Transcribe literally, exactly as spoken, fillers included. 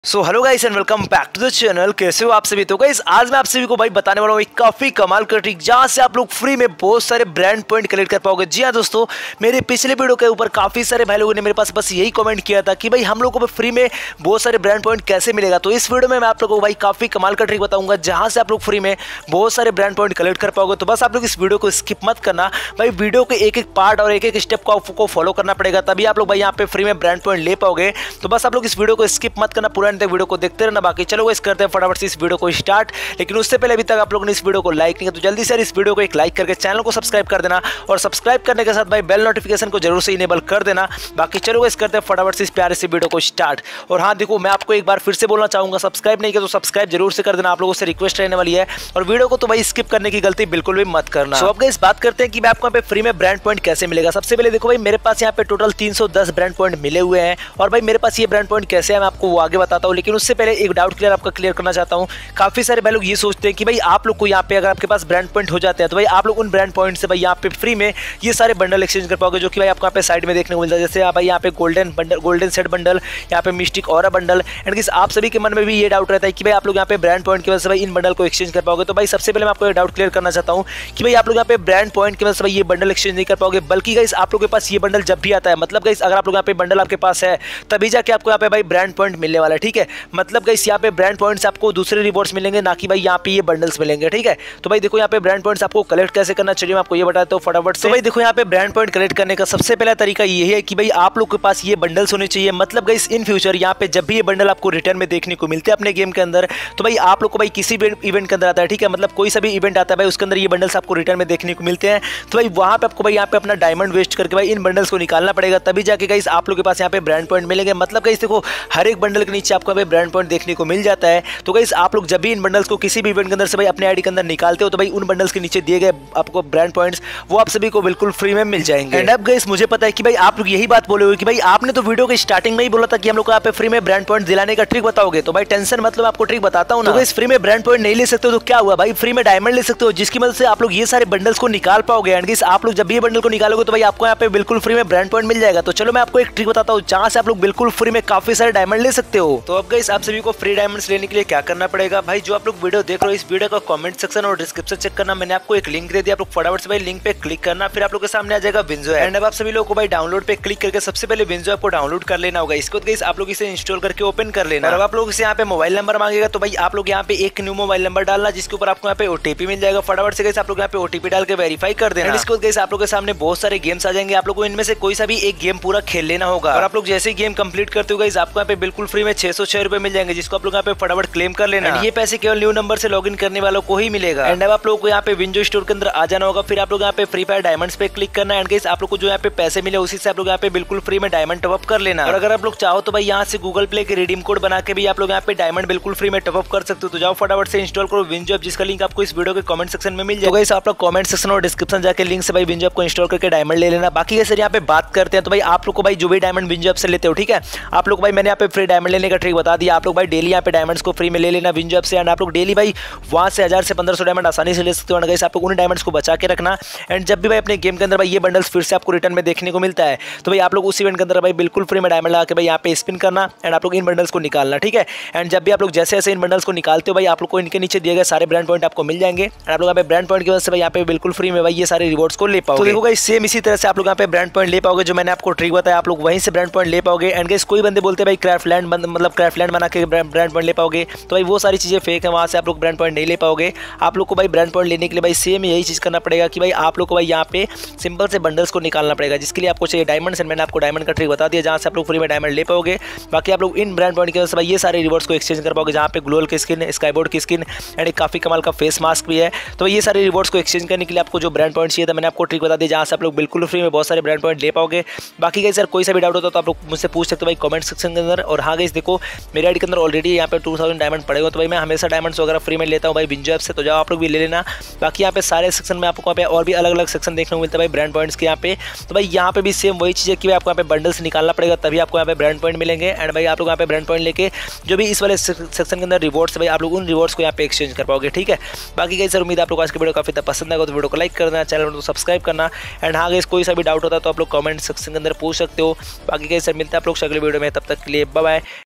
So hello guys and welcome back to the channel. कैसे हो आप सभी? तो गाइस आज मैं आप सभी को भाई बताने वाला हूँ एक काफी कमाल का ट्रिक जहाँ से आप लोग फ्री में बहुत सारे ब्रांड पॉइंट कलेक्ट कर पाओगे। जी हाँ दोस्तों, मेरे पिछले वीडियो के ऊपर काफी सारे भाई लोगों ने मेरे पास बस यही कमेंट किया था कि भाई हम लोगों को फ्री में बहुत सारे ब्रांड पॉइंट कैसे मिलेगा। तो इस वीडियो में मैं आप लोगों को भाई काफी कमाल का ट्रिक बताऊंगा जहाँ से आप लोग फ्री में बहुत सारे ब्रांड पॉइंट कलेक्ट कर पाओगे। तो बस आप लोग इस वीडियो को स्किप मत करना भाई, वीडियो के एक एक पार्ट और एक एक स्टेप को आपको फॉलो करना पड़ेगा, तभी आप लोग भाई यहाँ पे फ्री में ब्रांड पॉइंट ले पाओगे। तो बस आप लोग इस वीडियो को स्किप मत करना, पूरा वीडियो को देखते ना। बाकी चलो इस करते हैं फटाफट से इस वीडियो को स्टार्ट। लेकिन उससे पहले अभी तक आप लोगों ने इस वीडियो को लाइक नहीं किया तो जल्दी से इस वीडियो को एक लाइक करके चैनल को सब्सक्राइब कर देना, और सब्सक्राइब करने के साथ भाई बेल नोटिफिकेशन को जरूर से इनेबल कर देना। बाकी चलो इस करते हैं फटाफट से इस प्यारे से वीडियो को स्टार्ट। और हाँ देखो, मैं आपको एक बार फिर से बोलना चाहूंगा, सब्सक्राइब नहीं किया तो सब्सक्राइब जरूर से कर देना, आप लोगों से रिक्वेस्ट रहने वाली है। और वीडियो को तो भाई स्किप करने की गलती बिल्कुल भी मत करना। तो अब इस बात करते हैं कि मैं आपको यहाँ पे फ्री में ब्रांड पॉइंट कैसे मिलेगा। सबसे पहले देखो भाई, मेरे पास यहाँ पे टोटल तीन सौ दस ब्रांड पॉइंट मिले हुए हैं। और भाई मेरे पास ये ब्रांड पॉइंट कैसे है मैं आपको वो आगे बताता हूँ। लेकिन उससे पहले एक डाउट क्लियर आपका क्लियर करना चाहता हूँ। काफी सारे भाई लोग ये सोचते हैं कि भाई आप लोग को यहाँ पे अगर आपके पास ब्रांड पॉइंट हो जाते हैं तो भाई आप लोग उन ब्रांड पॉइंट से भाई यहाँ पे फ्री में ये सारे बंडल एक्सचेंज कर पाओगे, जो कि भाई आपको यहाँ पे साइड में देखने को मिलता है। जैसे आप भाई यहाँ पे golden bundle, golden set bundle, यहाँ पे मिस्टिक और बंडल। एंड कि आप सभी के मन में भी ये डाउट रहता है कि भाई आप लोग यहाँ पे ब्रांड पॉइंट की वजह से भाई इन बंडल को एक्सचेंज कर पाओगे। तो भाई सबसे पहले मैं आपको एक डाउट क्लियर करना चाहता हूँ कि भाई आप लोग यहाँ पे ब्रांड पॉइंट की वजह से भाई ये बंडल एक्सचेंज नहीं कर पाओगे, बल्कि गाइस आप लोग के पास ये बंडल जब भी आता है, मतलब गाइस अगर आप लोग यहाँ पे बंडल आपके पास है तभी जाके आपको यहाँ पे भाई ब्रांड पॉइंट मिलने वाला है। ठीक है, मतलब गाइस यहाँ पे ब्रांड पॉइंट्स आपको दूसरे रिवॉर्ड्स मिलेंगे, ना कि भाई यहाँ पे ये बंडल्स मिलेंगे। ठीक है, तो भाई देखो यहाँ पे ब्रांड पॉइंट्स आपको कलेक्ट कैसे करना चाहिए मैं आपको ये बताता हूँ फटाफट से। तो भाई देखो यहाँ पे ब्रांड पॉइंट कलेक्ट करने का सबसे पहला तरीका ये है कि भाई आप लोग के पास ये बंडल्स होने चाहिए। मतलब गाइस इन फ्यूचर यहाँ पे जब भी ये बंडल आपको रिटर्न में देखने को मिलते हैं अपने गेम के अंदर, तो भाई आप लोग को भाई किसी भी इवेंट के अंदर आता है, ठीक है, मतलब कोई सा भी इवेंट आता है भाई उसके अंदर ये बंडल्स आपको रिटर्न में देखने को मिलते हैं। तो भाई वहाँ पे आपको भाई यहाँ पे अपना डायमंड वेस्ट करके भाई इन बंडल्स को निकालना पड़ेगा, तभी जाके गाइस आप लोग के पास यहाँ पे ब्रांड पॉइंट मिलेंगे। मतलब गाइस देखो, हर एक बंडल के नीचे आपको भाई ब्रांड पॉइंट देखने को मिल जाता है। तो गाइस आप लोग जब भी इन बंडल्स को किसी भी इवेंट के अंदर से भाई अपने आईडी के अंदर निकालते हो तो भाई उन बंडल्स के नीचे दिए गए आपको ब्रांड पॉइंट्स वो आप सभी को बिल्कुल फ्री में मिल जाएंगे। एंड अब गाइस मुझे पता है कि भाई आप लोग यही बात बोले हो कि भाई आपने तो वीडियो के स्टार्टिंग में ही बोला था कि हम लोग को यहाँ पे फ्री में ब्रांड पॉइंट दिलाने का ट्रिक बताओगे। तो भाई टेंशन मतलब आपको ट्रिक बताता हूँ ना। तो गाइस फ्री में ब्रांड पॉइंट नहीं ले सकते हो तो क्या हुआ भाई, फ्री में डायमंड ले सकते हो, जिसकी मदद से आप लोग ये सारे बंडल्स को निकाल पाओगे। एंड गाइस आप लोग जब भी ये बंडल को निकालोगे तो भाई आपको यहाँ पे बिल्कुल फ्री में ब्रांड पॉइंट मिल जाएगा। तो चलो मैं आपको एक ट्रिक बताता हूँ जहाँ से आप लोग बिल्कुल फ्री में काफी सारे डायमंड ले सकते हो। तो अब गाइस आप सभी को फ्री डायमंड्स लेने के लिए क्या करना पड़ेगा भाई, जो आप लोग वीडियो देख रहे हो इस वीडियो का कमेंट सेक्शन और डिस्क्रिप्शन चेक करना, मैंने आपको एक लिंक दे दिया, आप लोग फटाफट से भाई लिंक पे क्लिक करना, फिर आप लोग के सामने आ जाएगा विंजो। एंड अब आप सभी लोगों को भाई डाउनलोड पे क्लिक करके सबसे पहले विंजो आपको डाउनलोड कर लेना होगा। इसको गाइस आप लोग इसे इंस्टॉल करके ओपन कर लेना। और अब आप लोग इसे यहाँ पे मोबाइल नंबर मांगेगा तो भाई आप लोग यहाँ पे एक न्यू मोबाइल नंबर डालना, जिसके ऊपर आपको यहाँ पे ओटीपी मिल जाएगा। फटाफट से गाइस आप लोग यहाँ पे ओटीपी डाल के वेरीफाई कर देना। इसको गाइस आप लोग के सामने बहुत सारे गेम्स आ जाएंगे, आप लोग को इनमें से कोई सा भी एक गेम पूरा खेल लेना होगा। और आप लोग जैसे ही गेम कंप्लीट करते हो गाइस आपको यहाँ पे बिल्कुल फ्री में छह सौ छह रुपए मिल जाएंगे, जिसको आप लोग यहाँ पे फटाफट क्लेम कर लेना। ये पैसे केवल न्यू नंबर से लॉगिन करने वालों को ही मिलेगा। एंड अब आप लोग को यहाँ पे विंडो स्टोर के अंदर आ जाना होगा, फिर आप लोग यहाँ पे फ्री फायर डायमंड्स पे क्लिक करना। एंड गाइस आप लोग को जो यहाँ पे पैसे मिले उसी से आप लोग यहाँ पे बिल्कुल फ्री में डायमंड टॉप अप कर लेना। और अगर आप लोग चाहो तो भाई यहाँ से गूगल प्ले के रिडीम कोड बना के भी आप लोग यहाँ पे डायमंड बिल्कुल फ्री में टॉप अप कर सकते हो। तो जाओ फटाफट से इंस्टॉल करो विंजो ऐप, जिसका लिंक आपको इस वीडियो के कमेंट सेक्शन में मिल जाएगा। तो गाइस आप लोग कमेंट सेक्शन और डिस्क्रिप्शन जाके लिंक से भाई विंजो ऐप को इंस्टॉल करके डायमंड ले लेना। बाकी गाइस यहाँ पे बात करते हैं तो भाई आप लोग को भाई जो भी डायमंड विंजो ऐप से लेते हो, ठीक है, आप लोग भाई मैंने यहाँ पे फ्री डायमंड लेने का ट्रिक बता दिया। आप लोग भाई डेली यहाँ पे डायमंड्स को फ्री में ले लेना विंजो ऐप से। एंड आप लोग डेली भाई वहाँ से हजार से पंद्रह सौ डायमंड आसानी से ले सकते हो। एंड गाइस आप लोग उन डायमंड्स को बचा के रखना। एंड जब भी भाई अपने गेम के अंदर भाई ये बंडल्स फिर से आपको रिटर्न में देखने को मिलता है तो भाई आप लोग उस इवेंट के अंदर भाई बिल्कुल फ्री में डायमंड लगा के भाई यहाँ पे स्पिन करना। एंड आप लोग इन बंडल्स को निकालना, ठीक है। एंड जब भी आप लोग जैसे जैसे इन बंडल्स को निकालते हो भाई आप लोग को इनके नीचे दिए गए सारे ब्रांड पॉइंट आपको मिल जाएंगे। एंड आप लोग यहाँ पे ब्रांड पॉइंट की वजह से भाई यहाँ पे बिल्कुल फ्री में भाई ये सारे रिवॉर्ड्स को ले पाओगे। तो देखो गाइस सेम इसी तरह से आप लोग यहाँ पे ब्रांड पॉइंट ले पाओगे, जो मैंने आपको ट्रिक बताया आप लोग वहीं से ब्रांड पॉइंट ले पाओगे। एंड गाइस कोई बंदे बोलते हैं भाई क्राफ्टलैंड मतलब क्राफ्टलैंड बना के ब्रांड पॉइंट ले पाओगे, तो भाई वो सारी चीजें फेक है, वहां से आप लोग ब्रांड पॉइंट नहीं ले पाओगे। आप लोग को भाई ब्रांड पॉइंट लेने के लिए भाई सेम यही चीज करना पड़ेगा कि भाई आप लोग को भाई यहाँ पे सिंपल से बंडल्स को निकालना पड़ेगा, जिसके लिए आपको चाहिए डायमंड्स। एंड मैंने आपको डायमंड का ट्रिक बता दिया जहाँ से आप लोग फ्री में डायमंड ले पाओगे। बाकी आप लोग इन ब्रांड पॉइंट की वजह से भाई ये सारे रिवॉर्ड्स को एक्सचेंज कर पाओगे, जहाँ पे ग्लोअल की स्किन, स्काईबोर्ड की स्किन एंड एक काफी कमाल का फेस मास्क भी है। तो ये सारे रिवॉर्ड्स को एक्सचेंज करने के लिए आपको जो ब्रांड पॉइंट चाहिए था मैंने आपको ट्रिक बता दिया, जहाँ से आप लोग बिल्कुल फ्री में बहुत सारे ब्रांड पॉइंट ले पाओगे। बाकी गाइस सर कोई सा भी डाउट होता तो आप लोग मुझसे पूछ सकते हो भाई कमेंट सेक्शन के अंदर। और हाँ गाइस देखो मेरे आईडी के अंदर ऑलरेडी यहाँ पे टू थाउजेंड डायमंड पड़े हो, तो भाई मैं हमेशा डायमंड्स वगैरह फ्री में लेता हूँ भाई विंजो ऐप से, तो जाओ आप लोग भी ले लेना। बाकी यहाँ पे सारे सेक्शन में आपको यहाँ पे और भी अलग अलग सेक्शन देखने को मिलता है भाई ब्रांड पॉइंट्स के यहाँ पे। तो भाई यहाँ पे भी सेम वही चीज़ है कि भाई आपको यहाँ पे बंडल्स निकालना पड़ेगा, तभी आपको यहाँ पे ब्रांड पॉइंट मिलेंगे। एंड भाई आप लोग यहाँ पे ब्रांड पॉइंट लेके जो भी इस वाले सेक्शन के अंदर रिवॉर्ड्स भाई आप लोग उन रिवॉर्ड्स को यहाँ पे एक्सचेंज कर पाओगे, ठीक है। बाकी गाइस सर उम्मीद है आप लोग आज की वीडियो काफी पसंद आएगा, तो वीडियो को लाइक करना, चैनल को सब्सक्राइब करना। एंड हाँ गाइस कोई सा भी डाउट होता है तो आप लोग कमेंट सेक्शन के अंदर पूछ सकते हो। बाकी गाइस सर मिलते हैं आप लोग अगले वीडियो में, तब तक के लिए बाय बाय।